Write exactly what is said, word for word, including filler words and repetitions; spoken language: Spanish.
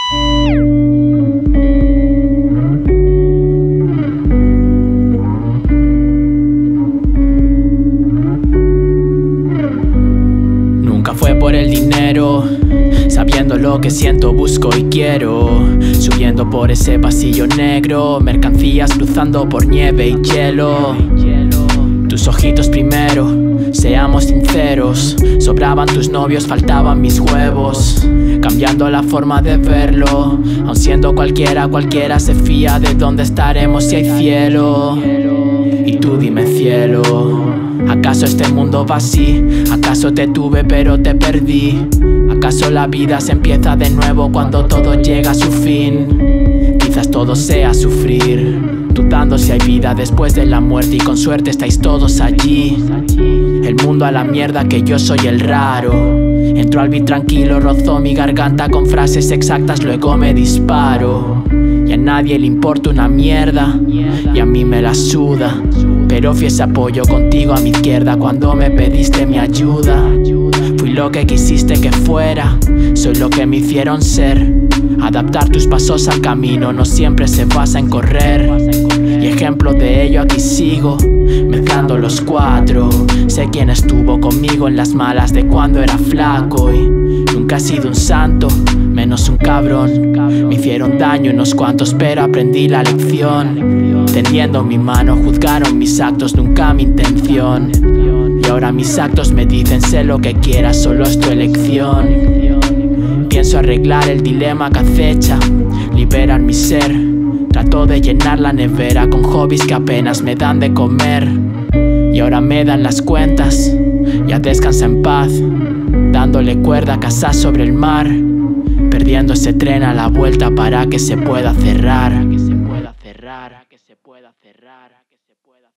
Nunca fue por el dinero, sabiendo lo que siento, busco y quiero. Subiendo por ese pasillo negro, mercancías cruzando por nieve y hielo. Tus ojitos primero, seamos sinceros. Sobraban tus novios, faltaban mis huevos. Cambiando la forma de verlo, aun siendo cualquiera, cualquiera se fía de dónde estaremos si hay cielo. Y tú dime, cielo, ¿acaso este mundo va así? ¿Acaso te tuve pero te perdí? ¿Acaso la vida se empieza de nuevo cuando todo llega a su fin? Quizás todo sea sufrir, dudando si hay vida después de la muerte, y con suerte estáis todos allí. El mundo a la mierda, que yo soy el raro. Entro al beat tranquilo, rozó mi garganta con frases exactas, luego me disparo. Y a nadie le importa una mierda, y a mí me la suda. Pero fui ese apoyo contigo a mi izquierda cuando me pediste mi ayuda. Fui lo que quisiste que fuera, soy lo que me hicieron ser. Adaptar tus pasos al camino no siempre se basa en correr. Y ejemplo de ello aquí sigo, mezclando los cuatro. Sé quién estuvo conmigo en las malas de cuando era flaco. Y nunca he sido un santo, menos un cabrón. Me hicieron daño unos cuantos pero aprendí la lección. Tendiendo mi mano juzgaron mis actos, nunca mi intención. Y ahora mis actos me dicen sé lo que quieras, solo es tu elección. Pienso arreglar el dilema que acecha, liberar mi ser. Trato de llenar la nevera con hobbies que apenas me dan de comer. Y ahora me dan las cuentas, ya descansa en paz. Dándole cuerda a casa sobre el mar, perdiendo ese tren a la vuelta para que se pueda cerrar.